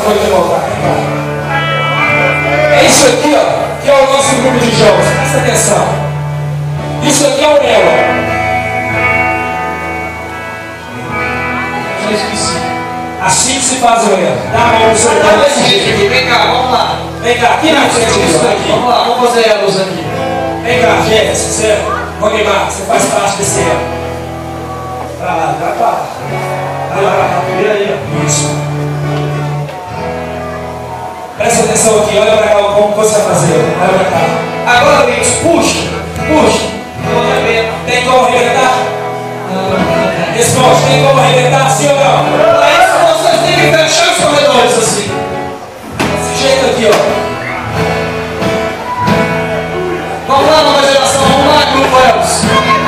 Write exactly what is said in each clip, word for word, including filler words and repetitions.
apoio de voltar. É isso aqui, ó, que é o nosso grupo de jogos. Presta atenção. Isso aqui é o elo. Já esqueci. Assim que se faz o elo. Dá a mão pro seu irmão. Vem cá, vamos lá. Vem cá, aqui na frente disso daqui. Vamos lá, vamos fazer elos aqui. Vem cá, Jéssica, você, Roguemar, você faz parte desse elo. Pra lá, pra lá. Vai lá, pra lá, aí, ó. Isso. Presta atenção aqui, olha pra cá como você vai fazer. Olha pra cá. Agora, amigos, puxa, puxa. Tem como arrebentar? Responde, tem como arrebentar, sim ou não? Para isso vocês têm que fechar os corredores assim. Desse jeito aqui, ó. Vamos lá, nova geração, vamos lá, grupo Elos.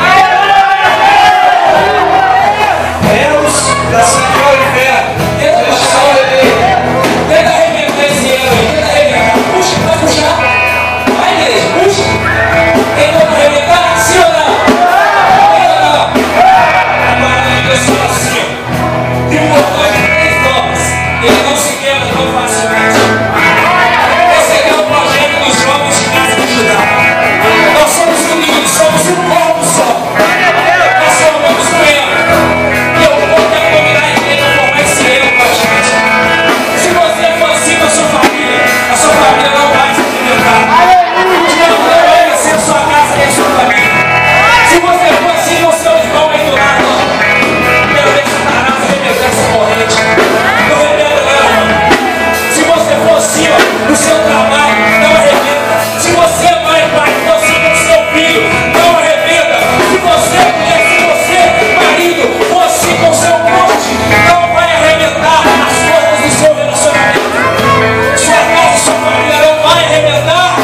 Elos da Central Inferno. Tenta puxar o bebê. Tenta arrebentar esse elo aí, tenta arrebentar. Puxa, vai puxar. Vai, igreja, puxa. Tem como arrebentar, sim ou não? Tem ou não? Agora, pessoal, assim, ó. Tem um botão de três nomes. Ele não se quebra tão facilmente. Esse aqui é o projeto dos jovens de Casa de Judá. Nós somos unidos, somos um corpo só. Nós somos um elo. E eu vou quero convidar a igreja a formar esse elo com a gente. Se você for assim com a sua família, a sua família não vai se alimentar. Não vai ser a sua casa e a sua família. Se você for assim com o seu irmão aí do lado, quero ver Satanás arrebentar essa corrente. Não arrebenta não, irmão. Se você for assim, ó, no seu trabalho, não arrebenta. Se você é mãe, pai, você com o seu filho, não arrebenta. Se você é mulher, se você é marido, você com o seu cônjuge, não vai arrebentar as coisas do seu relacionamento. Sua casa, sua família não vai arrebentar.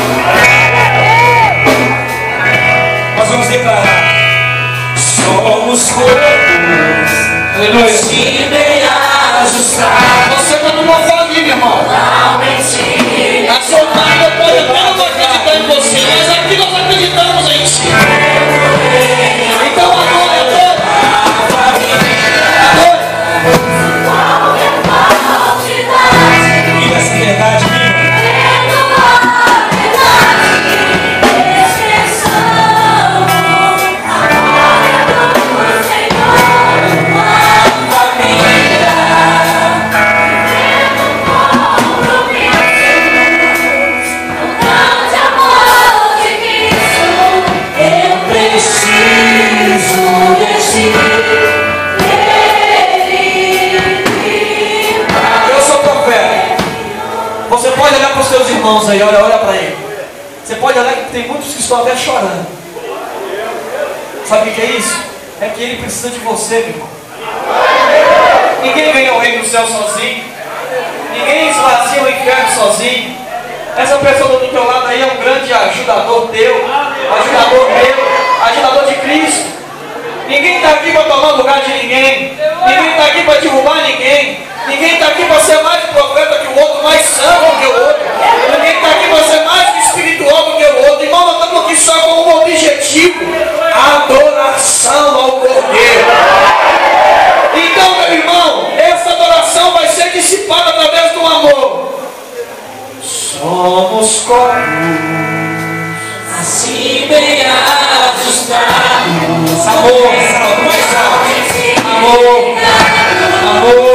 Nós vamos declarar: somos corpos, assim bem ajustados. Você está numa família, irmão. A sua família pode até não acreditar em você, mas aqui nós acreditamos em ti. Então adore, adore. Adore. Viva essa verdade, viva. Eu sou profeta. Você pode olhar para os seus irmãos aí, olha, olha para ele. Você pode olhar que tem muitos que estão até chorando. Sabe o que é isso? É que ele precisa de você, meu irmão. Ninguém ganha o reino do céu sozinho. Ninguém esvazia o inferno sozinho. Essa pessoa do teu lado aí é um grande ajudador teu, ajudador meu, ajudador de Cristo. Ninguém está aqui para tomar lugar de ninguém. Ninguém está aqui para derrubar ninguém. Ninguém está aqui para ser mais profeta que o outro, mais santo que o outro. Ninguém está aqui para ser mais espiritual do que o outro. Irmão, nós estamos aqui só com um objetivo: adoração ao Cordeiro. Então, meu irmão, essa adoração vai ser dissipada através do amor. Somos corpos, Assim bem ajustados. Amor, mais alto. Amor, amor.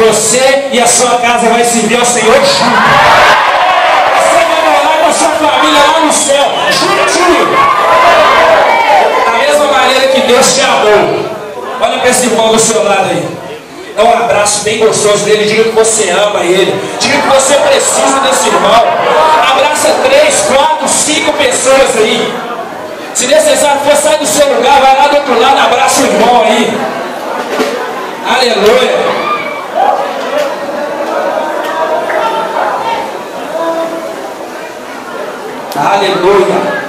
Você e a sua casa vai servir ao Senhor junto. Você vai morar com a sua família lá no céu, juntinho. Da mesma maneira que Deus te amou. Olha para esse irmão do seu lado aí. Dá um abraço bem gostoso dele. Diga que você ama ele. Diga que você precisa desse irmão. Abraça três, quatro, cinco pessoas aí. Se necessário for sair do seu lugar, vai lá do outro lado, abraça o irmão aí. Aleluia. Aleluia.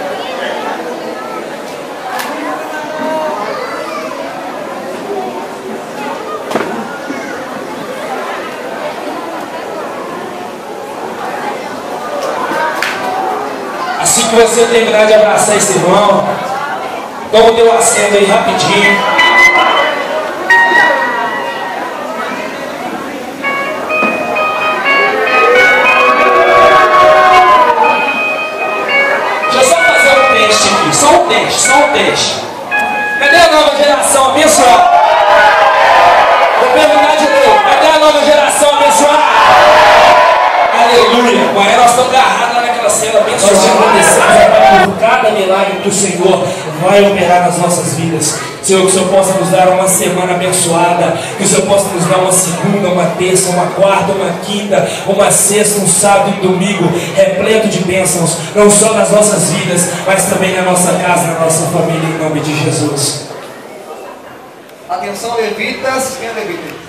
Assim que você terminar de abraçar esse irmão, toma o teu assento aí rapidinho. Deixa eu só fazer um teste aqui, só um teste, só um teste. Cadê a nova geração abençoada? Vou perguntar de novo, cadê a nova geração abençoada? Aleluia. Agora nós estamos agarrados lá naquela cena abençoada. Nós te agradecemos por cada milagre que o Senhor vai operar nas nossas vidas. Senhor, que o Senhor possa nos dar uma semana abençoada, que o Senhor possa nos dar uma segunda, uma terça, uma quarta, uma quinta, uma sexta, um sábado e um domingo repleto de bênçãos, não só nas nossas vidas, mas também na nossa casa, na nossa família, em nome de Jesus. Atenção, levitas, quem é levita?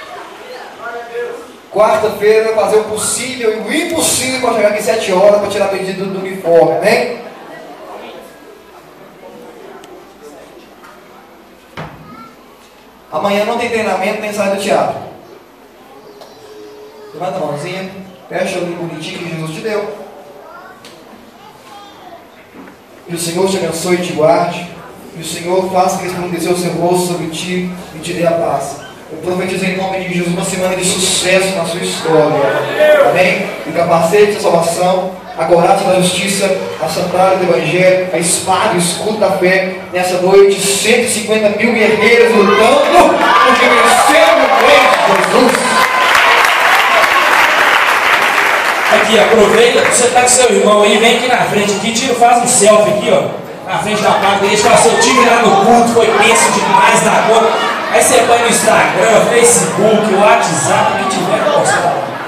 Quarta-feira, fazer o possível e o impossível para chegar aqui sete horas para tirar pedido do uniforme, amém? Amanhã não tem treinamento nem sai do teatro. Levanta a mãozinha, fecha o bonitinho que Jesus te deu. Que o Senhor te abençoe e te guarde. Que o Senhor faça resplandecer o seu rosto sobre ti e te dê a paz. Eu profetizo em nome de Jesus uma semana de sucesso na sua história. Amém? O capacete da salvação, a coraça da justiça, a sandália do evangelho, a espada, o escudo da fé. Nessa noite, cento e cinquenta mil guerreiros lutando, porque venceram o rei de Jesus. Aqui, aproveita que você está com seu irmão aí, vem aqui na frente, aqui, tira, faz um selfie aqui, ó, na frente da placa, deixa o seu time lá no culto, foi bênção demais da conta. Aí você põe no Instagram, Facebook, WhatsApp, o que tiver que postar.